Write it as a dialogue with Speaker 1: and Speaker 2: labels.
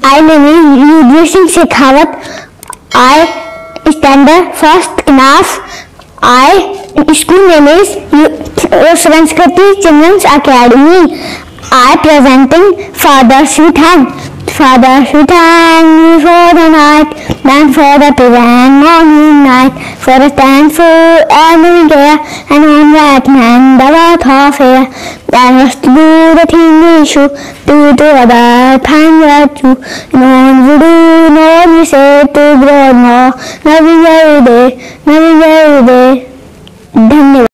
Speaker 1: I name is Yudhvir Singh Shekhawat. I standard first class. I school name is Sanskriti Children's Academy. I presenting Father Sweet Hand. Father Sweet Hand for the night, man for the present morning night, for the thankful every care, and on that man the earth of air. And must do the thing we should do to other time virtue. No one would do, no one we say to grow more. Loving every day, loving every day. धन्यवाद।